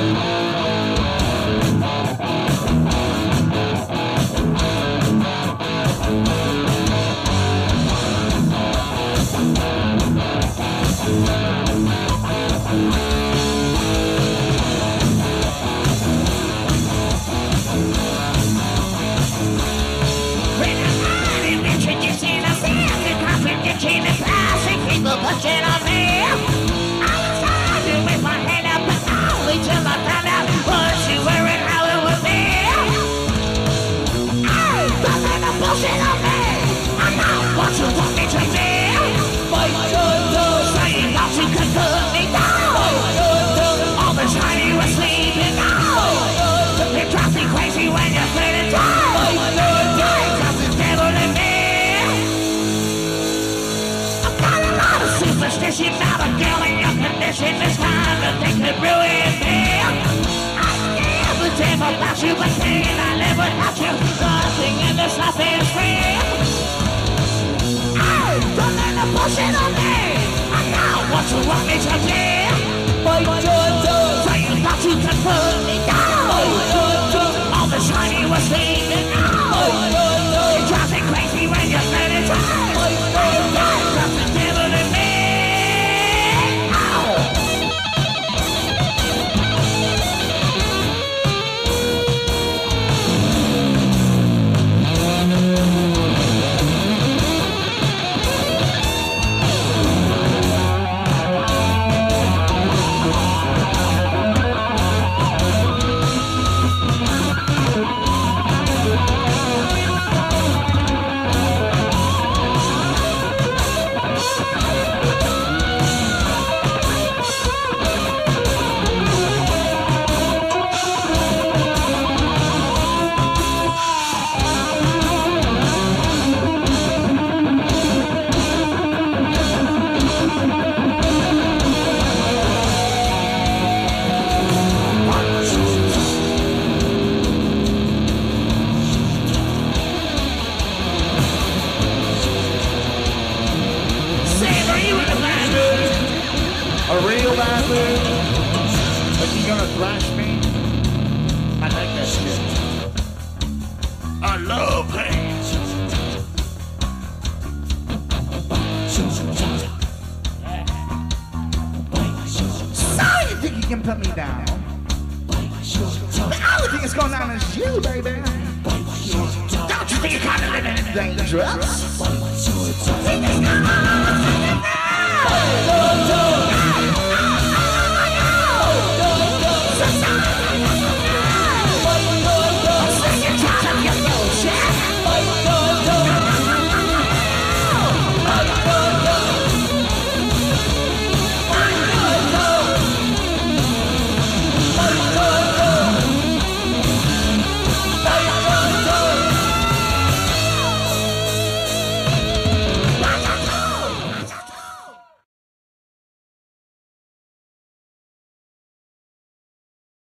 Pushing on me, I was hiding with my head up and only till I found out what she wearing, how it would be. Don't let the bullshit on me. I know what you want me to be. Fight saying that you can put me down. All the time you were sleeping now. It drives me crazy when you're feeling down. Cause the devil in me. Superstition about a girl in your condition. This kind of thing could ruin me. I never dream about you, but saying I live without you. Nothing in this life is free. Don't let the bullshit on me. I know what you want me to be. Saying that you can put me down. All the time you were sleeping now. It drives me crazy when you're spending time. Cause the devil in me. A real bad mood? But you gonna thrash me? I like that shit. I love pain. So you think you can put me down? The only thing that's going on is you, baby. Don't you think you're kind of living dangerous?